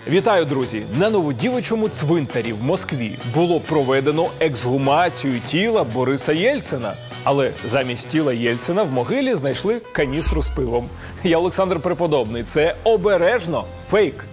Вітаю, друзі! На Новодівичому цвинтарі в Москві було проведено ексгумацію тіла Бориса Єльцина. Але замість тіла Єльцина в могилі знайшли каністру з пивом. Я Олександр Преподобний. Це обережно фейк.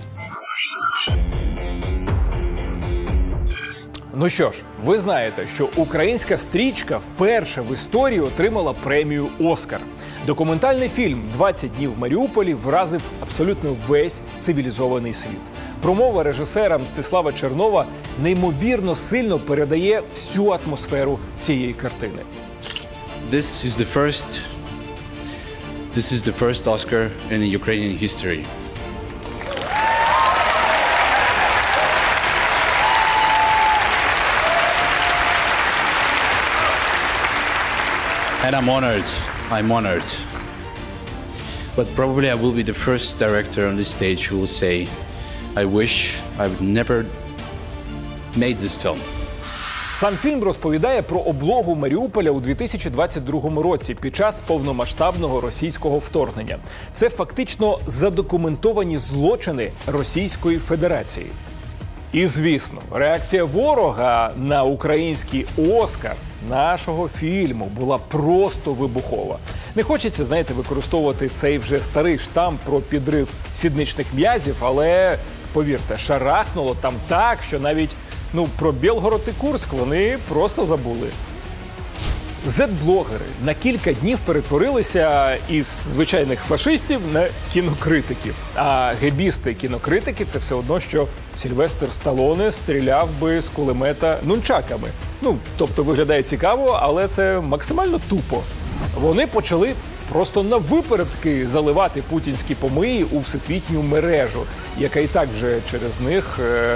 Ну що ж, ви знаєте, що українська стрічка вперше в історії отримала премію «Оскар». Документальний фільм «20 днів в Маріуполі» вразив абсолютно весь цивілізований світ. Промова режисера Мстислава Чернова неймовірно сильно передає всю атмосферу цієї картини. This is the first Oscar in the Ukrainian history. And I'm honored. But probably I will be the first director on this stage who will say, I wish I would never made this film. Сам фільм розповідає про облогу Маріуполя у 2022 році під час повномасштабного російського вторгнення. Це фактично задокументовані злочини Російської Федерації. І, звісно, реакція ворога на український «Оскар» нашого фільму була просто вибухова. Не хочеться, знаєте, використовувати цей вже старий штамп про підрив сідничних м'язів, але, повірте, шарахнуло там так, що навіть про Білгород і Курськ вони просто забули. Зет-блогери на кілька днів перетворилися із звичайних фашистів на кінокритиків. А гебісти-кінокритики – це все одно, що Сільвестр Сталлоне стріляв би з кулемета нунчаками. Тобто виглядає цікаво, але це максимально тупо. Вони почали просто на випередки заливати путінські помиї у всесвітню мережу, яка і так вже через них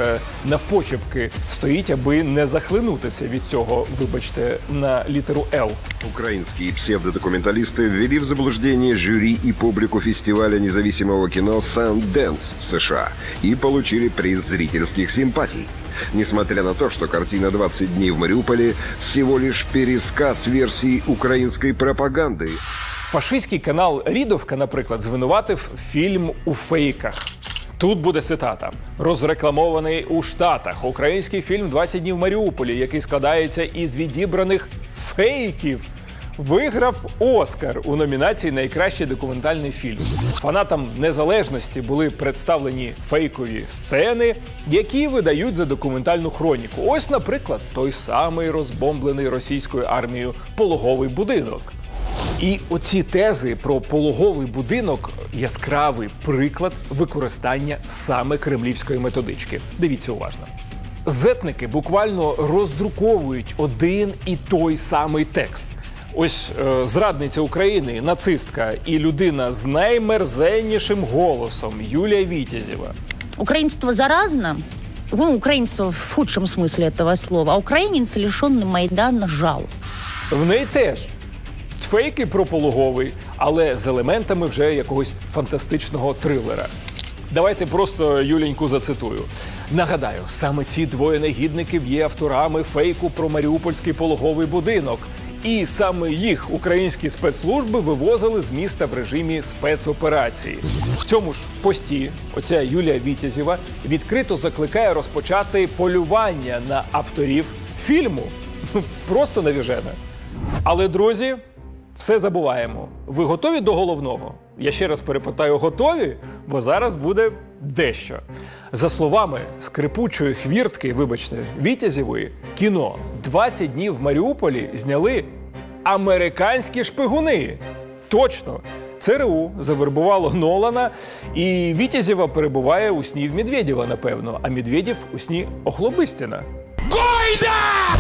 навпочепки стоїть, аби не захлинутися від цього, вибачте, на літеру «Л». Украинские псевдодокументалисты ввели в заблуждение жюри и публику фестиваля независимого кино «Санденс» в США и получили приз зрительских симпатий. Несмотря на то, что картина «20 дней в Мариуполе» всего лишь пересказ версии украинской пропаганды. Фашистський канал «Рідовка», наприклад, звинуватив фільм у фейках. Тут буде цитата. «Розрекламований у Штатах український фільм «20 днів в Маріуполі», який складається із відібраних фейків, виграв «Оскар» у номінації «Найкращий документальний фільм». Фанатам незалежності були представлені фейкові сцени, які видають за документальну хроніку. Ось, наприклад, той самий розбомблений російською армією пологовий будинок. І оці тези про пологовий будинок – яскравий приклад використання саме кремлівської методички. Дивіться уважно. Зетники буквально роздруковують один і той самий текст. Ось зрадниця України, нацистка і людина з наймерзеннішим голосом Юлія Вітязєва. Украинство заразно. Украинство в худшем смысле этого слова. А украинец, лишенный Майдана, жал. В неї теж фейки про пологовий, але з елементами вже якогось фантастичного трилера. Давайте просто Юленьку зацитую. Нагадаю, саме ці двоє негідників є авторами фейку про маріупольський пологовий будинок. І саме їх українські спецслужби вивозили з міста в режимі спецоперації. В цьому ж пості оця Юлія Вітязєва відкрито закликає розпочати полювання на авторів фільму. Просто навіжена. Але, друзі, все забуваємо. Ви готові до головного? Я ще раз перепитаю, готові? Бо зараз буде дещо. За словами скрипучої хвіртки, вибачте, Вітязєвої, кіно «20 днів в Маріуполі» зняли американські шпигуни. Точно! ЦРУ завербувало Нолана, і Вітязєва перебуває у сні в Медведєва, напевно, а Медведєв у сні Охлобистіна. Гойда!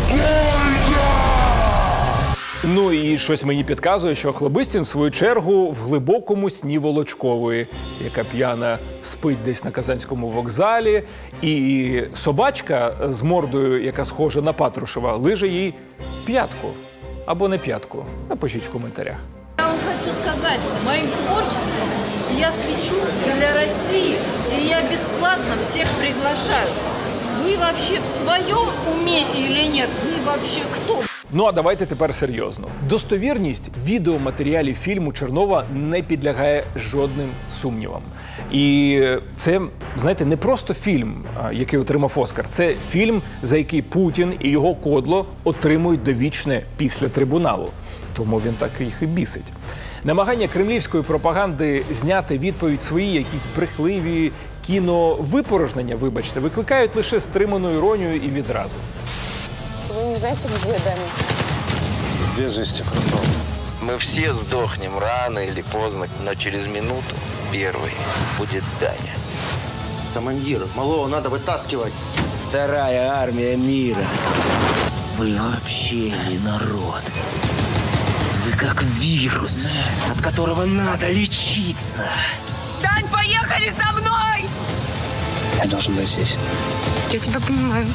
Ну і щось мені підказує, що Охлобистін, в свою чергу, в глибокому сні Волочкової, яка п'яна спить десь на Казанському вокзалі, і собачка з мордою, яка схожа на Патрушева, лиже їй п'ятку. Або не п'ятку. Напишіть в коментарях. Я вам хочу сказать, моим творчеством я свечу для России, и я бесплатно всех приглашаю. Вы вообще в своем уме или нет? Вы вообще кто? Ну а давайте тепер серйозно. Достовірність відеоматеріалів фільму Чернова не підлягає жодним сумнівам. І це, знаєте, не просто фільм, який отримав Оскар. Це фільм, за який Путін і його кодло отримують довічне після трибуналу. Тому він так їх і бісить. Намагання кремлівської пропаганди зняти відповідь свої якісь брехливі кіновипорожнення, вибачте, викликають лише стриману іронію і відразу. Вы не знаете, где Даня? Без вести пропал. Мы все сдохнем рано или поздно, но через минуту первый будет Даня. Командир, малого надо вытаскивать. Вторая армия мира. Вы вообще не народ. Вы как вирус, от которого надо лечиться. Дань, поехали со мной! Я должен быть здесь. Я тебя понимаю.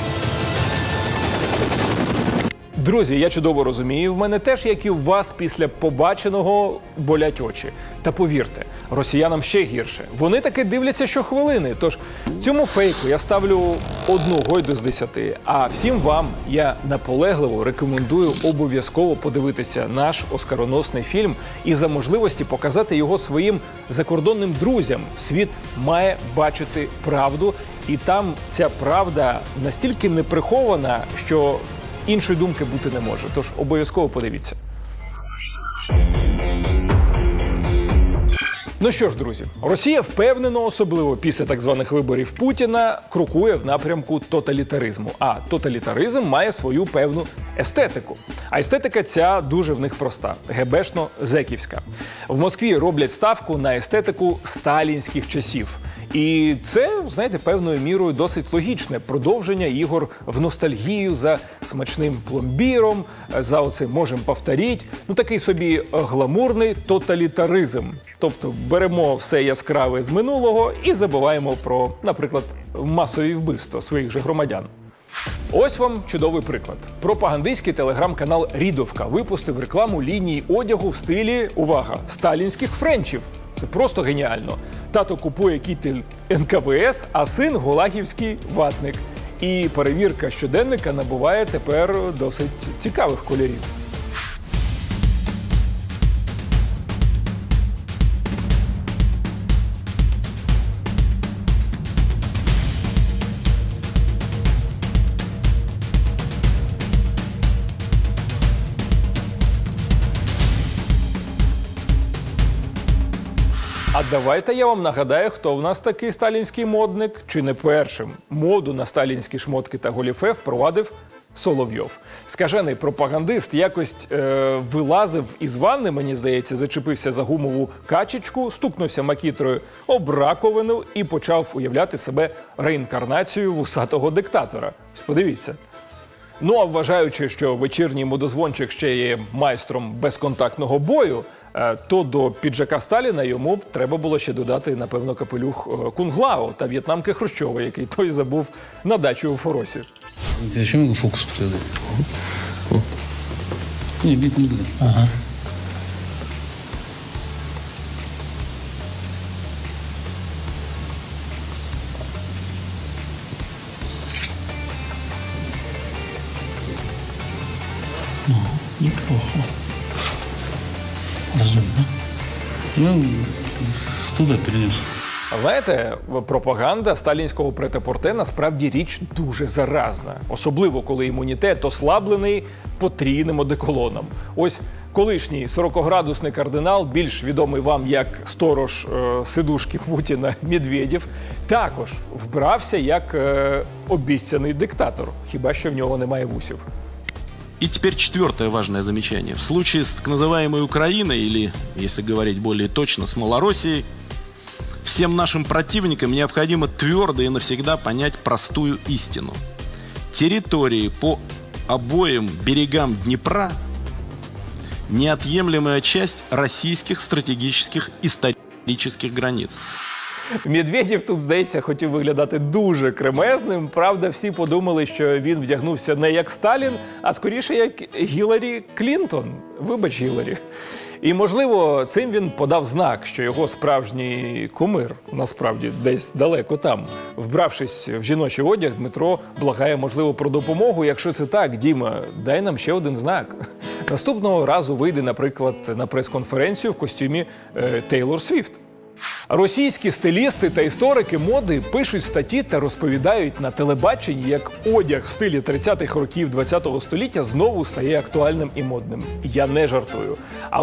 Друзі, я чудово розумію, в мене теж, як і у вас, після побаченого болять очі. Та повірте, росіянам ще гірше. Вони таки дивляться щохвилини. Тож цьому фейку я ставлю 1 гойду з 10. А всім вам я наполегливо рекомендую обов'язково подивитися наш оскароносний фільм і за можливості показати його своїм закордонним друзям. Світ має бачити правду, і там ця правда настільки не прихована, що іншої думки бути не може. Тож обов'язково подивіться. Ну що ж, друзі, Росія впевнено, особливо після так званих виборів Путіна, крокує в напрямку тоталітаризму. А тоталітаризм має свою певну естетику. А естетика ця дуже в них проста – гебешно-зеківська. В Москві роблять ставку на естетику сталінських часів. І це, знаєте, певною мірою досить логічне продовження ігор в ностальгію за смачним пломбіром, за оце «можем повторіть». Ну, такий собі гламурний тоталітаризм. Тобто беремо все яскраве з минулого і забуваємо про, наприклад, масові вбивства своїх же громадян. Ось вам чудовий приклад. Пропагандистський телеграм-канал «Рідовка» випустив рекламу лінії одягу в стилі, увага, сталінських френчів. Це просто геніально. Тато купує кітель НКВС, а син – гулагівський ватник. І перевірка щоденника набуває тепер досить цікавих кольорів. А давайте я вам нагадаю, хто в нас такий сталінський модник. Чи не першим моду на сталінські шмотки та голіфе впровадив Соловйов. Скажений пропагандист якось вилазив із ванни, мені здається, зачепився за гумову качечку, стукнувся макітрою об раковину і почав уявляти себе реінкарнацією вусатого диктатора. Подивіться. Ну, а вважаючи, що вечірній модозвончик ще є майстром безконтактного бою, то до піджака Сталіна йому треба було ще додати, напевно, капелюх Кунглао та в'єтнамки Хрущова, який той забув на дачі у Форосі. Я еще могу фокус показать? Не, бить не буду. Ага. Неплохо. Разумно. Ну, туда перенес. Знаєте, пропаганда сталінського претапорте насправді річ дуже заразна. Особливо, коли імунітет ослаблений потрійним одеколоном. Ось колишній 40-градусний кардинал, більш відомий вам як сторож сидушки Путіна Медведєв, також вбрався як обіцяний диктатор. Хіба що в нього немає вусів. И теперь четвертое важное замечание. В случае с так называемой Украиной, или, если говорить более точно, с Малороссией, всем нашим противникам необходимо твердо и навсегда понять простую истину. Территории по обоим берегам Днепра – неотъемлемая часть российских стратегических исторических границ. Медведєв тут, здається, хотів виглядати дуже кремезним. Правда, всі подумали, що він вдягнувся не як Сталін, а скоріше як Гіларі Клінтон. Вибач, Гіларі. І, можливо, цим він подав знак, що його справжній кумир, насправді, десь далеко там. Вбравшись в жіночий одяг, Дмитро благає, можливо, про допомогу. Якщо це так, Діма, дай нам ще один знак. Наступного разу вийде, наприклад, на прес-конференцію в костюмі Тейлор Свіфт. Російські стилісти та історики моди пишуть статті та розповідають на телебаченні, як одяг в стилі 30-х років ХХ століття знову стає актуальним і модним. Я не жартую.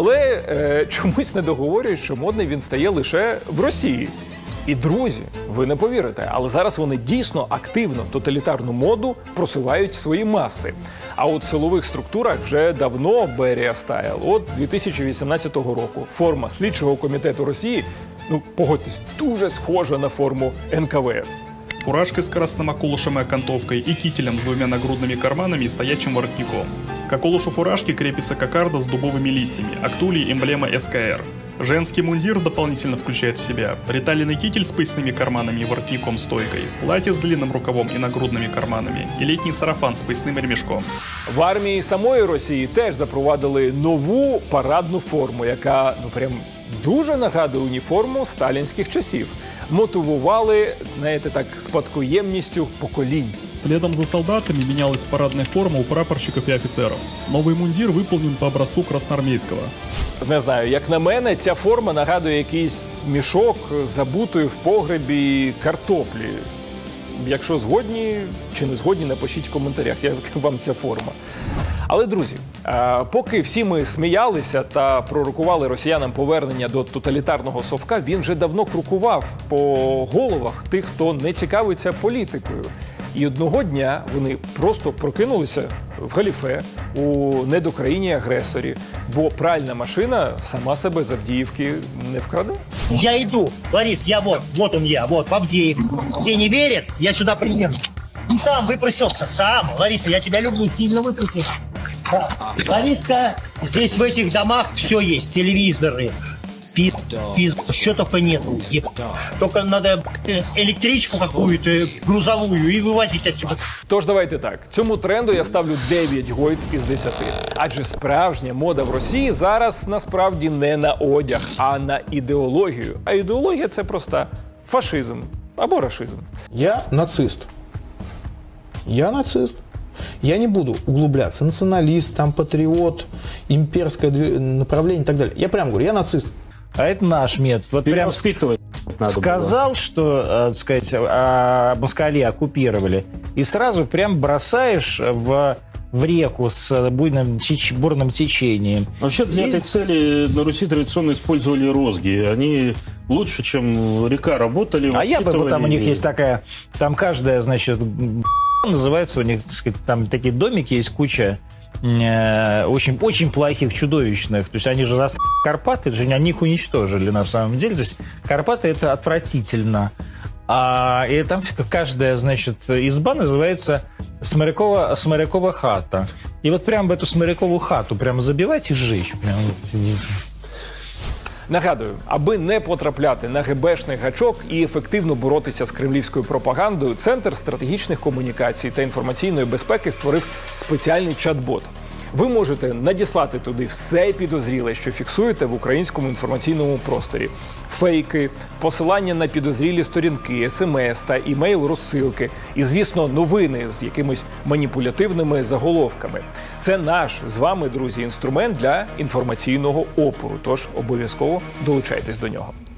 Але чомусь не договорюють, що модний він стає лише в Росії. І, друзі, ви не повірите, але зараз вони дійсно активно тоталітарну моду просувають в свої маси. А от в силових структурах вже давно берія стайл. От 2018 року форма слідчого комітету Росії, ну, погодьтесь, дуже схожа на форму НКВС. Фуражка с красным околышем и окантовкой и кителем с двумя нагрудными карманами и стоячим воротником. К околышу фуражки крепится кокарда с дубовыми листьями, а к туле эмблема СКР. Женский мундир дополнительно включает в себя приталенный китель с поясными карманами и воротником-стойкой, платье с длинным рукавом и нагрудными карманами и летний сарафан с поясным ремешком. В армії самої Росії теж запровадили нову парадну форму, яка, ну, прям дуже нагадує уніформу сталінських часів. Мотивували, знаєте, так, спадкоємністю поколінь. Следом за солдатами менялась парадная форма у прапорщиков и офицеров. Новый мундир выполнен по образцу красноармейского. Не знаю, як на мене, ця форма нагадує якийсь мішок забутої в погребі картоплі. Якщо згодні чи не згодні, напишіть в коментарях, як вам ця форма. Але, друзі, поки всі ми сміялися та пророкували росіянам повернення до тоталітарного совка, він вже давно крокував по головах тих, хто не цікавиться політикою. І одного дня вони просто прокинулися в галіфе у недокраїні-агресорі, бо пральна машина сама себе з Авдіївки не вкраде. Я иду, Ларис, я вот он я, вот, в Авдеев. Все не верят, я сюда приеду. И сам выпросился, сам. Лариса, я тебя люблю, сильно выпросился. Да. Лариска, здесь в этих домах все есть, телевизоры, что только нету. Только надо электричку какую-то грузовую и вывозить отсюда. Тож давайте так, цьому тренду я ставлю 9 гойд із 10. Адже справжня мода в Росії зараз насправді не на одяг, а на ідеологію. А ідеологія – це проста – фашизм або рашизм. Я нацист. Я нацист. Я не буду углубляться. Националист, там, патриот, имперское направление и так далее. Я прямо говорю, я нацист. А это наш метод. Вот прям сказал, что, так сказать, москали оккупировали, и сразу прям бросаешь в реку с бурным течением. Вообще для этой цели на Руси традиционно использовали розги. Они лучше, чем река, работали. А я бы, там у них есть такая, там каждая, значит, называется у них, так сказать, там такие домики есть куча, очень плохих, чудовищных. То есть они же Карпаты, они их уничтожили на самом деле. То есть Карпаты это отвратительно. И там каждая, значит, изба называется Сморякова хата. И вот прям в эту Сморякову хату прям забивать и сжечь. Прям. Нагадую, аби не потрапляти на ГБшний гачок і ефективно боротися з кремлівською пропагандою, Центр стратегічних комунікацій та інформаційної безпеки створив спеціальний чат-бот. Ви можете надіслати туди все підозріле, що фіксуєте в українському інформаційному просторі. Фейки, посилання на підозрілі сторінки, смс та імейл-розсилки і, звісно, новини з якимись маніпулятивними заголовками. Це наш з вами, друзі, інструмент для інформаційного опору, тож обов'язково долучайтесь до нього.